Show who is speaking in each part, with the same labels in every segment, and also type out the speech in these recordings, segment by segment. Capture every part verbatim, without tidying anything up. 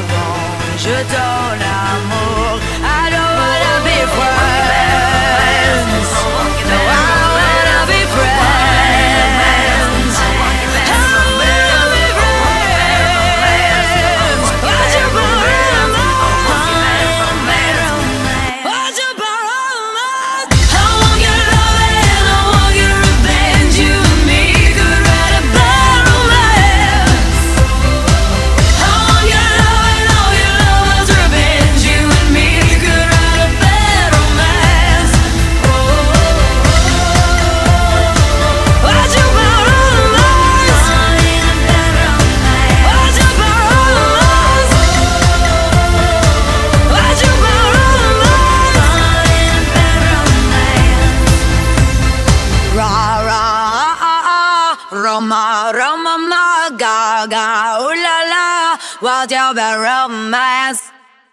Speaker 1: avant. Je donne l'amour. I don't wanna be friends. No, I wanna be friends. I wanna be friends. What's your problem? What's your problem? I want your love and I want your revenge. You and me could write a bad romance. I want your love and all your love's revenge. You and me could write a bad romance. What's your problem? What's your problem? What's your problem? Ra ra ah ah, Roma Roma ma ga ga, ooh la la, what's your bad romance?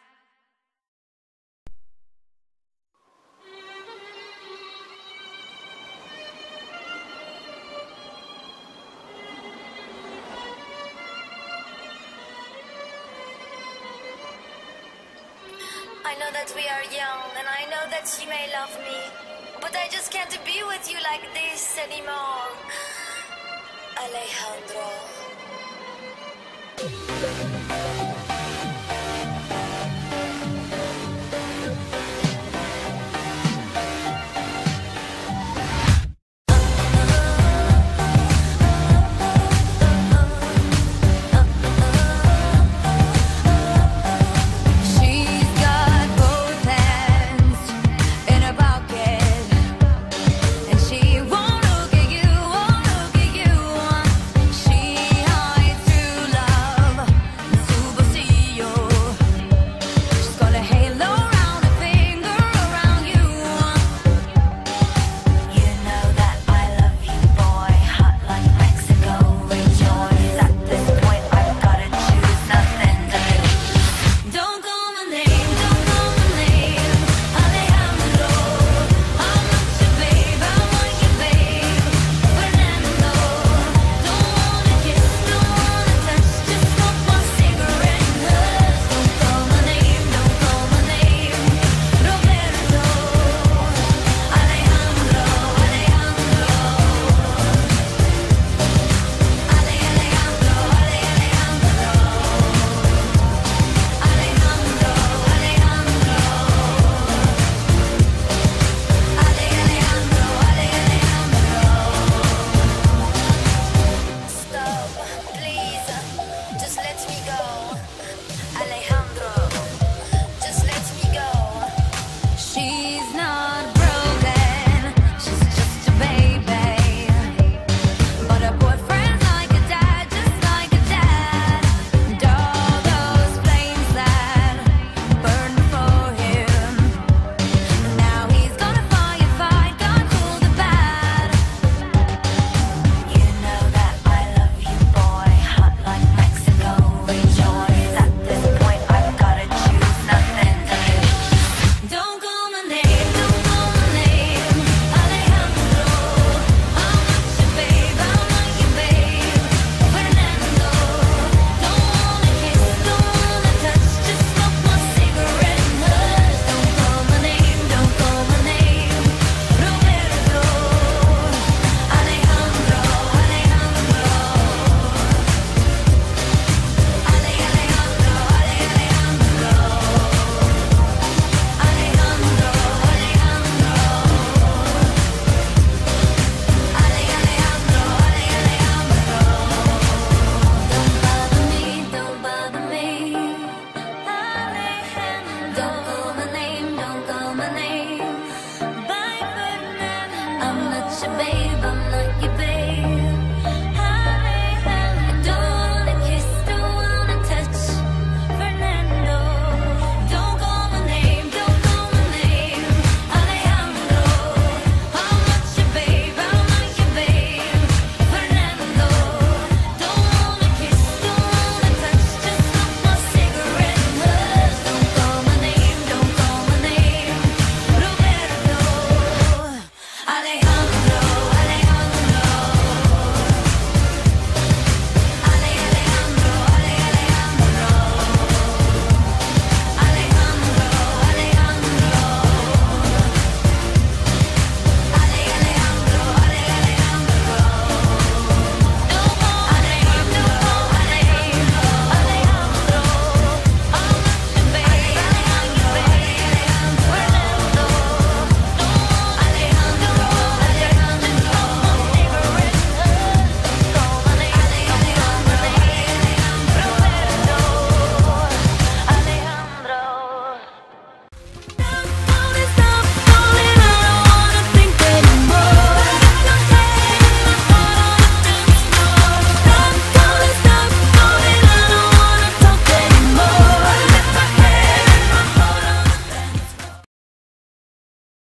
Speaker 2: I know that we are young, and I know that you may love me, but I just can't be with you like this anymore. Alejandro.